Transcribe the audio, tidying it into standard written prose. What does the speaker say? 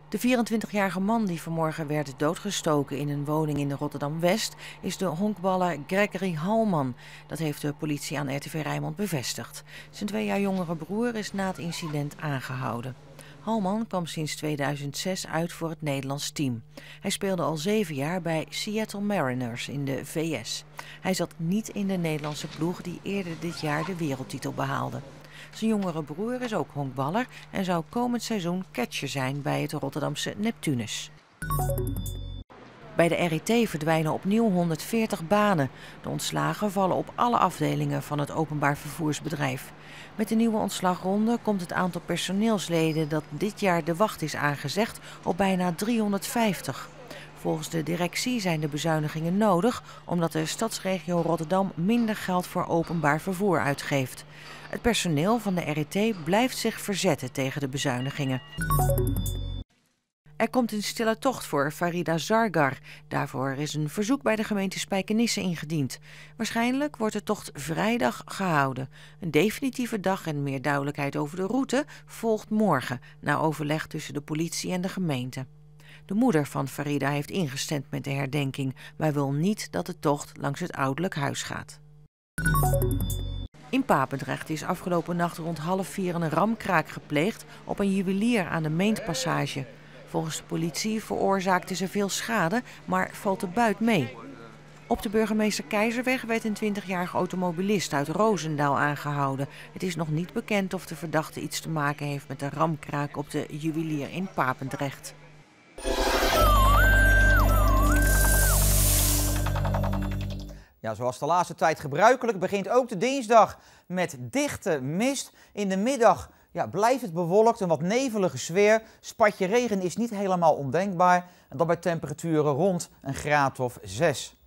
De 24-jarige man die vanmorgen werd doodgestoken in een woning in Rotterdam-West is de honkballer Gregory Halman. Dat heeft de politie aan RTV Rijnmond bevestigd. Zijn 2 jaar jongere broer is na het incident aangehouden. Halman kwam sinds 2006 uit voor het Nederlands team. Hij speelde al 7 jaar bij Seattle Mariners in de VS. Hij zat niet in de Nederlandse ploeg die eerder dit jaar de wereldtitel behaalde. Zijn jongere broer is ook honkballer en zou komend seizoen catcher zijn bij het Rotterdamse Neptunus. Bij de RIT verdwijnen opnieuw 140 banen. De ontslagen vallen op alle afdelingen van het openbaar vervoersbedrijf. Met de nieuwe ontslagronde komt het aantal personeelsleden dat dit jaar de wacht is aangezegd op bijna 350. Volgens de directie zijn de bezuinigingen nodig omdat de stadsregio Rotterdam minder geld voor openbaar vervoer uitgeeft. Het personeel van de RIT blijft zich verzetten tegen de bezuinigingen. Er komt een stille tocht voor Farida Zargar. Daarvoor is een verzoek bij de gemeente Spijkenisse ingediend. Waarschijnlijk wordt de tocht vrijdag gehouden. Een definitieve dag en meer duidelijkheid over de route volgt morgen, na overleg tussen de politie en de gemeente. De moeder van Farida heeft ingestemd met de herdenking, maar wil niet dat de tocht langs het ouderlijk huis gaat. In Papendrecht is afgelopen nacht rond 3:30 een ramkraak gepleegd op een juwelier aan de Meentpassage. Volgens de politie veroorzaakte ze veel schade, maar valt de buit mee. Op de Burgemeester Keizerweg werd een 20-jarige automobilist uit Roosendaal aangehouden. Het is nog niet bekend of de verdachte iets te maken heeft met de ramkraak op de juwelier in Papendrecht. Ja, zoals de laatste tijd gebruikelijk begint ook de dinsdag met dichte mist. In de middag blijft het bewolkt, een wat nevelige sfeer. Spatje regen is niet helemaal ondenkbaar. En dat bij temperaturen rond een graad of 6.